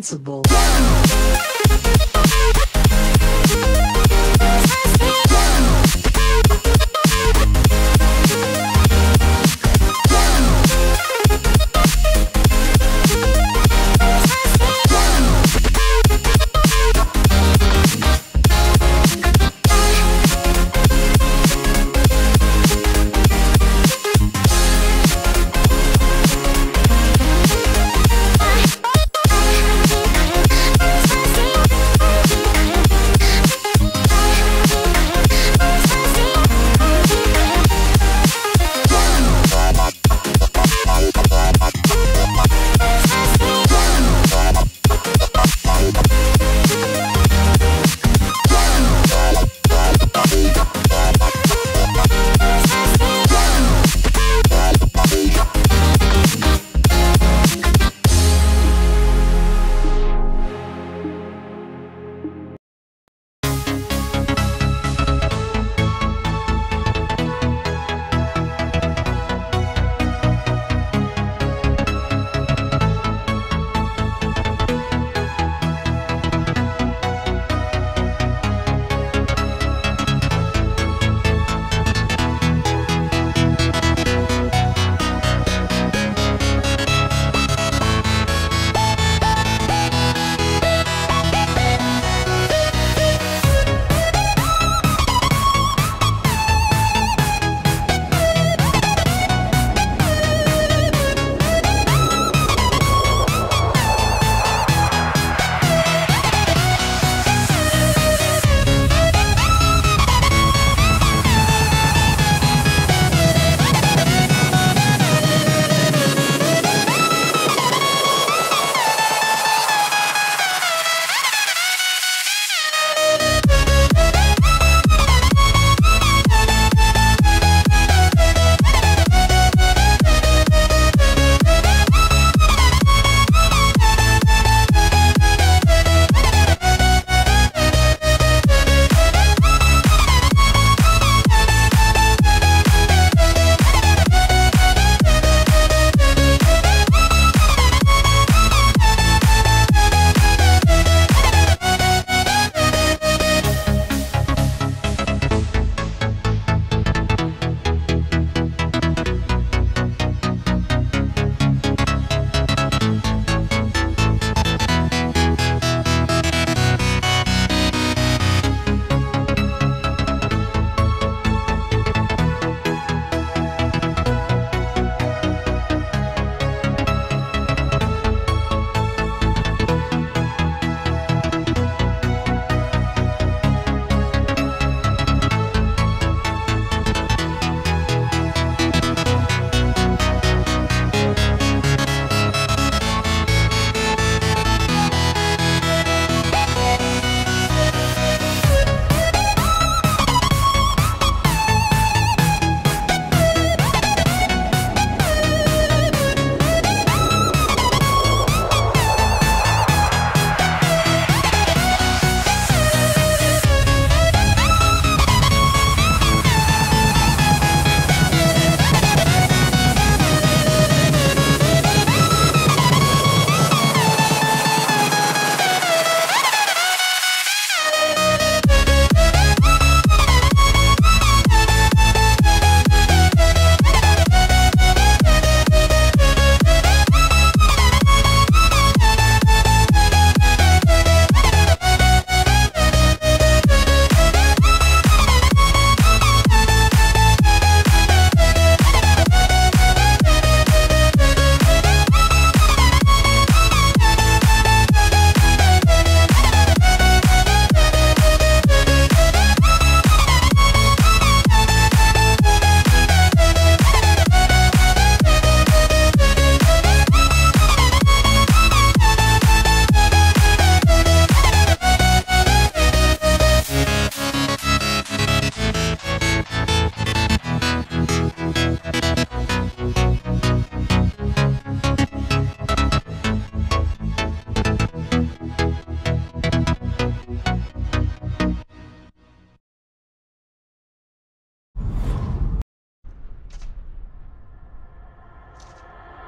responsible.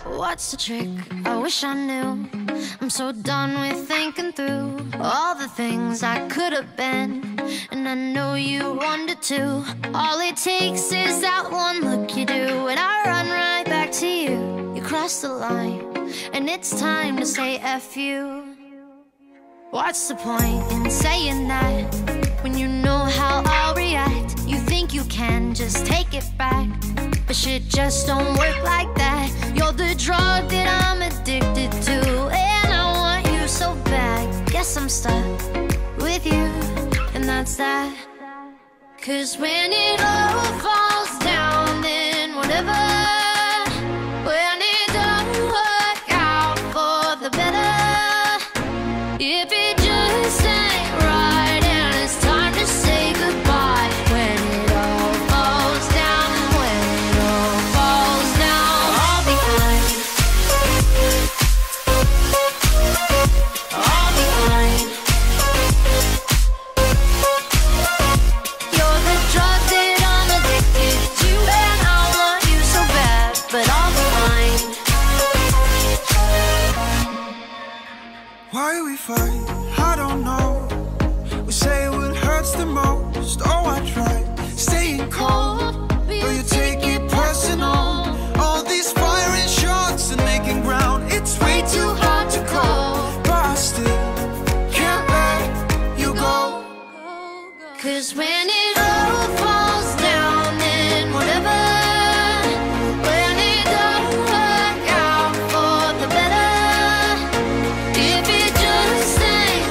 What's the trick? I wish I knew. I'm so done with thinking through all the things I could have been, and I know you wanted to. All it takes is that one look you do, and I run right back to you. You cross the line, and it's time to say F you. What's the point in saying that when you know how I'll react? You think you can just take it back, but shit just don't work like that. You're the drug that I'm addicted to, and I want you so bad. Guess I'm stuck with you, and that's that. 'Cause when it all falls down, then whatever. When it don't work out for the better, if it just ain't right and it's time to say goodbye. When it all falls down, when it all falls down, I'll be fine. I'll be fine. You're the drug that I'm addicted to, and I want you so bad, but I'll be fine. Why we fight? I don't know. We say what hurts the most. Oh, I tried staying cold, but you take it personal. All these firing shots and making ground, it's way too hard to call. But I still can't let you go. 'Cause when it all falls down, then whatever. When it don't work out for the better, if it just ain't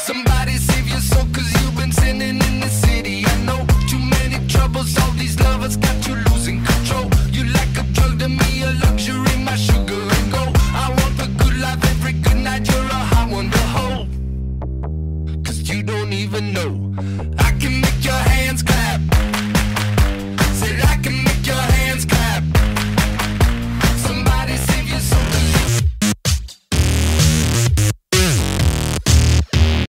Somebody save your soul, cause you've been sinning in the city. I know too many troubles, all these lovers got you losing control. You like a drug to me, a luxury, my sugar and gold. I want the good life every good night, you're a hot one to hold. Cause you don't even know